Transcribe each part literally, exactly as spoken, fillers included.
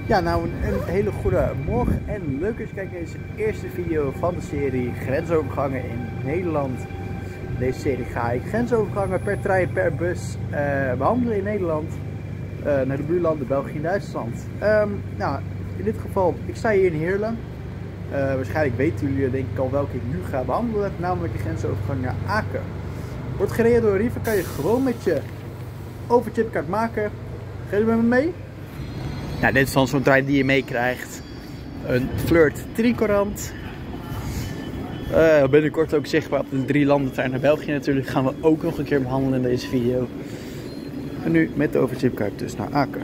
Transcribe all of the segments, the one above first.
Ja, nou een, een hele goede morgen en leuk dat je kijkt naar deze eerste video van de serie Grensovergangen in Nederland. In deze serie ga ik grensovergangen per trein, per bus uh, behandelen in Nederland uh, naar de buurlanden België en Duitsland. Um, nou, in dit geval, ik sta hier in Heerlen. Uh, waarschijnlijk weten jullie denk ik al welke ik nu ga behandelen, namelijk de grensovergang naar Aken. Wordt gereden door Riva, kan je gewoon met je overchipkaart maken. Ga je met me mee? Nou, dit is dan zo'n trein die je meekrijgt. Een Flirt Tricorant. Uh, binnenkort ook zichtbaar op de drie landen trein naar België natuurlijk. Gaan we ook nog een keer behandelen in deze video. En nu met de overchipkaart dus naar Aken.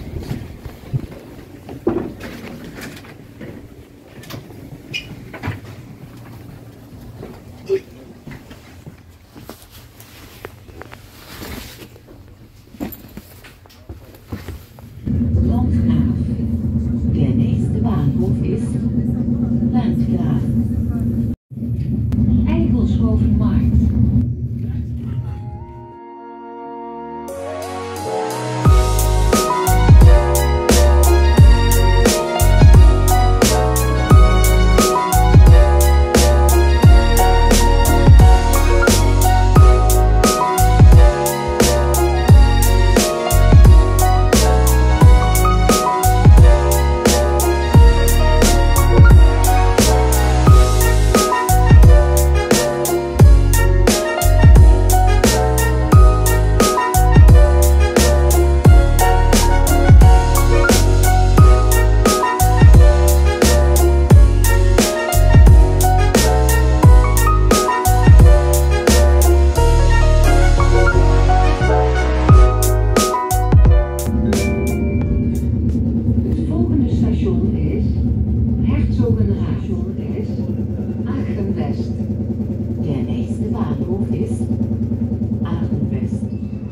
Der nächste Bahnhof ist Landgraaf. Eikelshovenmarkt. Der nächste Bahnhof ist Aachen West.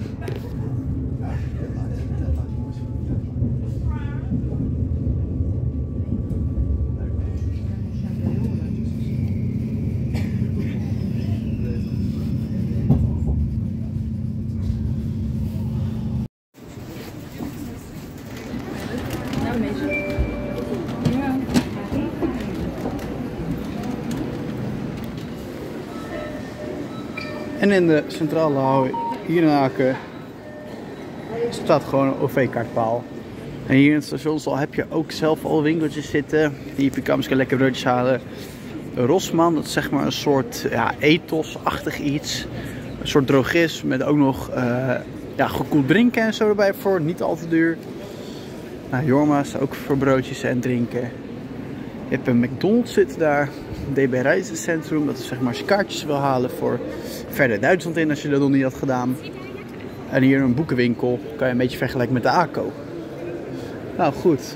En in de centrale hal hier in Aken staat gewoon een O V-kaartpaal. En hier in het stationshal heb je ook zelf al winkeltjes zitten. Die je kan misschien lekker broodjes halen. Rossmann, dat is zeg maar een soort ja, ethos-achtig iets. Een soort drogist met ook nog uh, ja, gekoeld drinken en zo erbij voor. Niet al te duur. Nou, Jorma's ook voor broodjes en drinken. Je hebt een McDonald's zitten daar. D B Reizencentrum, dat is zeg maar als je kaartjes wil halen voor verder Duitsland in als je dat nog niet had gedaan. En hier een boekenwinkel, kan je een beetje vergelijken met de ACO. Nou goed.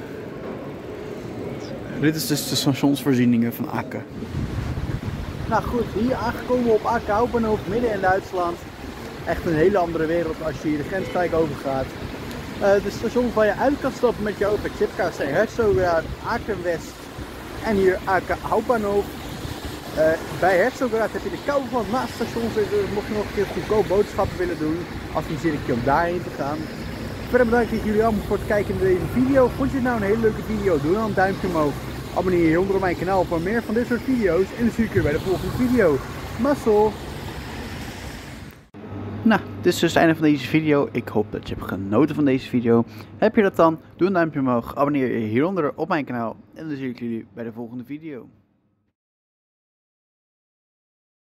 Dit is dus de stationsvoorzieningen van Aken. Nou goed, hier aangekomen op Aken Hauptbahnhof, midden in Duitsland. Echt een hele andere wereld als je hier de grensdijk overgaat. Uh, de stations waar je uit kan stappen met je overchipkaart zijn Herzogenrath, Aken West en hier Aken Hauptbahnhof. Uh, bij Herzogenrath heb je de Kaufland naast het station zitten, dus mocht je nog een keer goedkoop boodschappen willen doen, adviseer ik je om daarheen te gaan. Verder bedankt ik jullie allemaal voor het kijken naar deze video. Vond je het nou een hele leuke video? Doe dan een duimpje omhoog. Abonneer je hieronder op mijn kanaal voor meer van dit soort video's en dan zie ik je bij de volgende video. Mazzel! Nou, dit is dus het einde van deze video. Ik hoop dat je hebt genoten van deze video. Heb je dat dan? Doe een duimpje omhoog. Abonneer je hieronder op mijn kanaal. En dan zie ik jullie bij de volgende video.